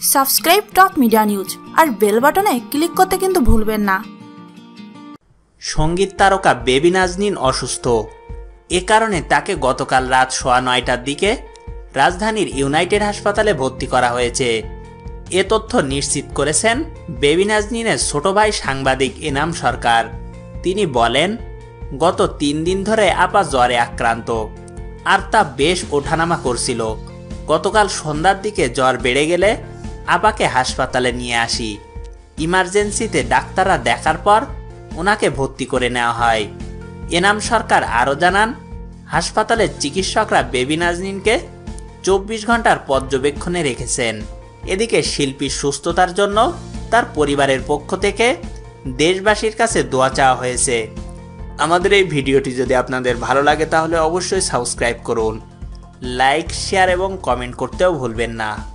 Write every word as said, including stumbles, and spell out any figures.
Subscribe top media news আর bell বাটনে click করতে কিন্তু ভুলবেন না। সঙ্গীত তারকা বেবি নাজনীন অসুস্থ, এ কারণে তাকে গতকাল রাত সোয়া নয়টার দিকে রাজধানীর ইউনাইটেড হাসপাতালে ভর্তি করা হয়েছে। এ তথ্য নিশ্চিত করেছেন বেবি নাজনীনের ছোট ভাই সাংবাদিক এনাম সরকার। তিনি বলেন, গত তিন দিন ধরে আপা জ্বরে আক্রান্ত, আর তা বেশ ওঠানামা করছিল। গতকাল সন্ধ্যার দিকে জ্বর বেড়ে গেলে আপাকে হাসপাতালে নিয়ে আসি। ইমার্জেন্সিতে ডাক্তাররা দেখার পর ওনাকে ভর্তি করে নেওয়া হয়। এনাম সরকার আরও জানান, হাসপাতালের চিকিৎসকরা বেবি নাজনীনকে চব্বিশ ঘন্টার পর্যবেক্ষণে রেখেছেন। এদিকে শিল্পীর সুস্থতার জন্য তার পরিবারের পক্ষ থেকে দেশবাসীর কাছে দোয়া চাওয়া হয়েছে। আমাদের এই ভিডিওটি যদি আপনাদের ভালো লাগে তাহলে অবশ্যই সাবস্ক্রাইব করুন, লাইক, শেয়ার এবং কমেন্ট করতেও ভুলবেন না।